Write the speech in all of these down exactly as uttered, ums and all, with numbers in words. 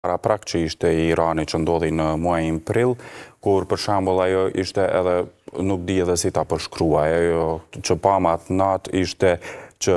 Paraprak që ishte i Irani që ndodhi në muajin prill, kur për shembull ajo ishte edhe nuk di edhe si ta përshkruaj, ajo që pama atë natë ishte që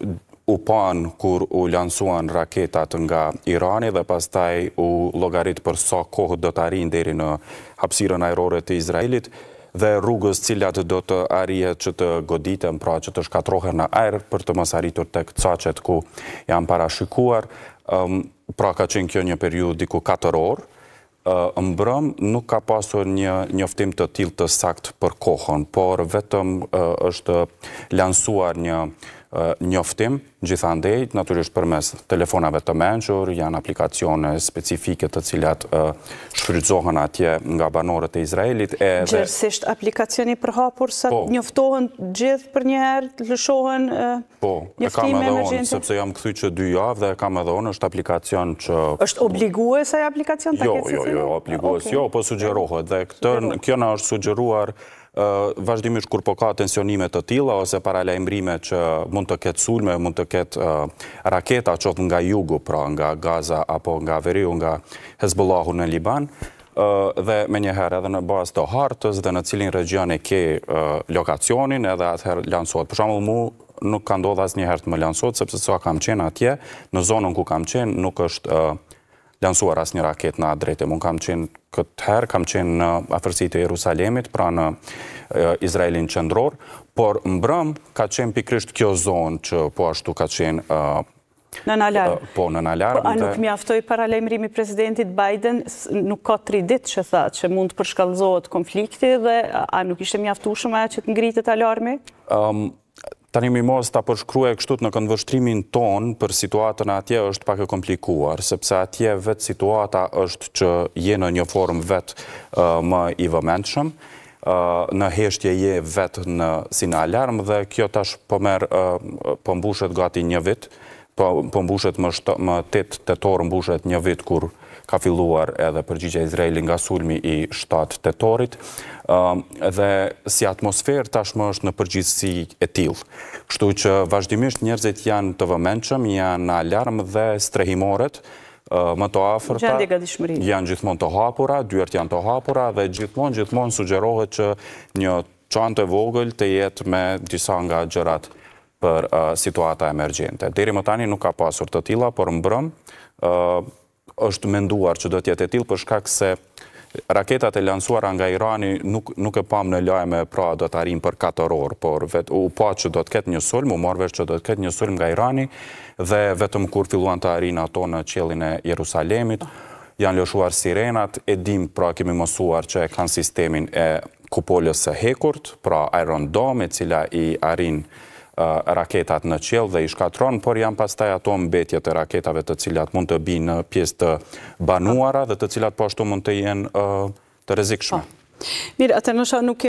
u pan kur u lansuan raketat nga Irani dhe pastaj u llogarit për sa kohë do të arrijnë deri në hapësirën ajrore të Izraelit dhe rrugës cilat do të arrihet që të goditen, pra që të shkatrohen në ajër për të mos arritur tek caqet ku janë parashikuar. Um, pra ka qenë kjo një periudhë diku katër orë. Uh, mbrëm nuk ka pasur një njoftim të tillë të sakt për kohën, por vetëm uh, është lansuar një uh, njoftim, gjithandej, natyrisht përmes telefonave të mençur, janë aplikacione specifike të cilat uh, shfrytëzohen atje nga banorët e Izraelit. Edhe... Gjithsesht aplikacioni përhapur sa po, njoftohen gjithë për një herë, lëshohen uh, po, e kam edhe unë, sepse jam kthy që dy javë dhe e kam edhe unë, është aplikacion që... është obligues ai aplikacion ta jo, ketë? Jo, jo, jo, obligues, okay. Jo, po sugjerohet dhe këtë, kjo na është sugjeruar Uh, vazhdimisht kur po ka tensionimet të tilla ose paralajmërime që mund të ketë sulme, mund të ketë uh, raketa qoftë nga jugu, pra nga Gaza apo nga veriu, nga Hezbollahu në Liban, uh, dhe me njëherë edhe në bazë të hartës dhe në cilin region e ke uh, lokacionin edhe atëherë lansohet. Për shembull, mu nuk ka ndodhur asnjëherë të më lansohet sepse sa kam qenë atje, në zonën ku kam qenë nuk është uh, lansuar asnjë raketë në drejtim. Unë kam qenë këtë herë, kam qenë në afërsitë e Jerusalemit, pra në e, Izraelin qendror, por mbrëm ka qenë pikrisht kjo zonë që po ashtu ka qenë uh, në alarm. Uh, po, në alarm. Po, a nuk mjaftoi paralajmërimi presidentit Biden, nuk ka tri ditë që tha që mund të përshkallëzohet konflikti dhe a nuk ishte mjaftueshëm ajo që të ngritet alarmi? Um, Tani mi mos ta përshkruaj kështu në këndvështrimin ton për situatën atje është pak e komplikuar, sepse atje vetë situata është që je në një formë vetë uh, më i vëmendshëm, uh, në heshtje je vetë në si në alarm dhe kjo tash po merr uh, po mbushet gati një vit, po, po mbushet më, më tetë tetor mbushet një vit kur ka filluar edhe përgjigja e Izraelit nga sulmi i shtatë tetorit, um, dhe si atmosferë tashmë është në përgjithësi e tillë. Kështu që vazhdimisht njerëzit janë të vëmendshëm, janë në alarm dhe strehimoret, uh, më të afërta janë gjithmonë të hapura, dyert janë të hapura dhe gjithmonë gjithmonë sugjerohet që një çantë e vogël të jetë me disa nga gjërat për uh, situata emergjente. Deri më tani nuk ka pasur të tilla, por mbrëm uh, është menduar që do të jetë e tillë për shkak se raketat e lansuara nga Irani nuk, nuk e pam në lajme, pra do të arrijnë për katër orë, por vet, u pa që do të ketë një sulm, u morë vesh që do të ketë një sulm nga Irani dhe vetëm kur filluan të arrijnë ato në qiellin e Jerusalemit, janë lëshuar sirenat, e dim, pra kemi mësuar që e kanë sistemin e kupolës së hekurt, pra Iron Dome, e cila i arrin Uh, raketat në qiell dhe i shkatron, por janë pastaj ato mbetjet e raketave të cilat mund të binë në pjesë të banuara dhe të cilat po ashtu mund të jenë uh, të rrezikshme. Mirë, atë nëse nuk